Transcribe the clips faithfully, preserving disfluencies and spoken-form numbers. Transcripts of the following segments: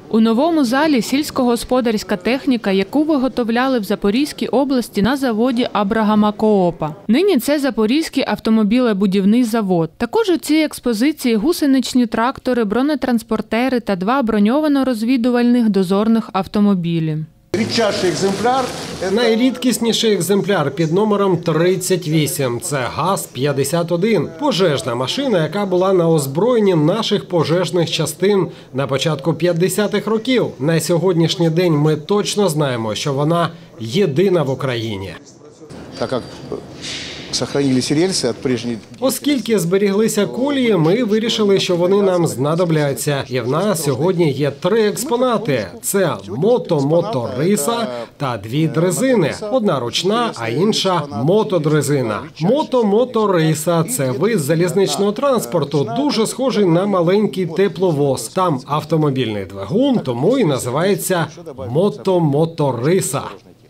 У новому залі сільськогосподарська техніка, яку виготовляли в Запорізькій області на заводі Абрагама Коопа. Нині це Запорізький автомобілебудівний завод. Також у цій експозиції гусеничні трактори, бронетранспортери та два броньовано-розвідувальних дозорних автомобілі. Рідчайший екземпляр. Найрідкісніший екземпляр під номером тридцять вісім – це ГАЗ п'ятдесят один. Пожежна машина, яка була на озброєнні наших пожежних частин на початку п'ятдесятих років. На сьогоднішній день ми точно знаємо, що вона єдина в Україні. Так як зберіглися рельси від прежньої... Оскільки зберіглися колії, ми вирішили, що вони нам знадобляться. І в нас сьогодні є три експонати. Це мото-моториса та дві дрезини. Одна ручна, а інша мотодрезина. Мото-моториса – це вид залізничного транспорту, дуже схожий на маленький тепловоз. Там автомобільний двигун, тому і називається мото-моториса.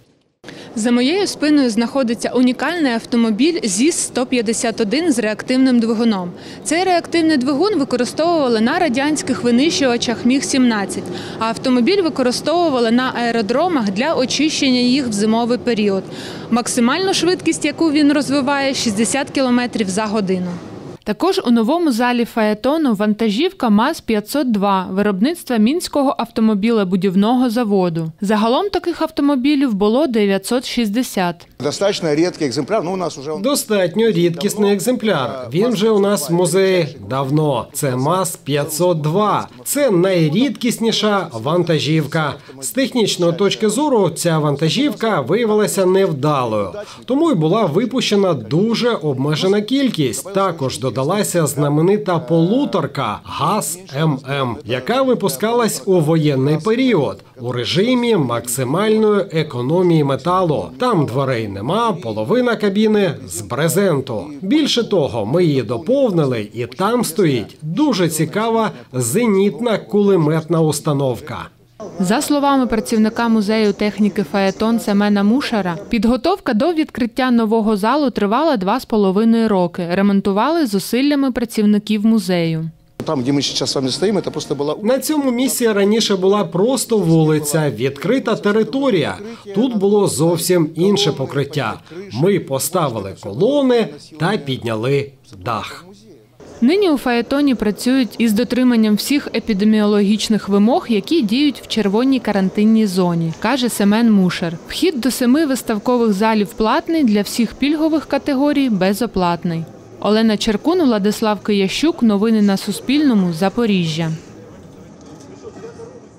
За моєю спиною знаходиться унікальний автомобіль ЗІС сто п'ятдесят один з реактивним двигуном. Цей реактивний двигун використовували на радянських винищувачах міг сімнадцять, а автомобіль використовували на аеродромах для очищення їх в зимовий період. Максимальну швидкість, яку він розвиває – шістдесят кілометрів за годину. Також у новому залі фаетону вантажівка МАЗ п'ятсот два виробництва Мінського автомобілебудівного заводу. Загалом таких автомобілів було дев'ятсот шістдесят. Достатньо рідкий екземпляр, ну у нас вже... Достатньо рідкісний екземпляр. Він вже у нас в музеї давно. Це МАЗ п'ятсот два. Це найрідкісніша вантажівка. З технічної точки зору ця вантажівка виявилася невдалою. Тому й була випущена дуже обмежена кількість. Також додалася знаменита полуторка ГАЗ ем ем, яка випускалась у воєнний період у режимі максимальної економії металу. Там дверей нема, половина кабіни з брезенту. Більше того, ми її доповнили, і там стоїть дуже цікава зенітна кулеметна установка. За словами працівника музею техніки «Фаетон» Семена Мушара, підготовка до відкриття нового залу тривала два з половиною роки. Ремонтували зусиллями працівників музею. Там, де ми зараз з вами стоїмо, це просто була... На цьому місці раніше була просто вулиця, відкрита територія. Тут було зовсім інше покриття. Ми поставили колони та підняли дах. Нині у «Фаетоні» працюють із дотриманням всіх епідеміологічних вимог, які діють в червоній карантинній зоні, каже Семен Мушар. Вхід до семи виставкових залів платний, для всіх пільгових категорій – безоплатний. Олена Черкун, Владислав Киящук. Новини на Суспільному. Запоріжжя.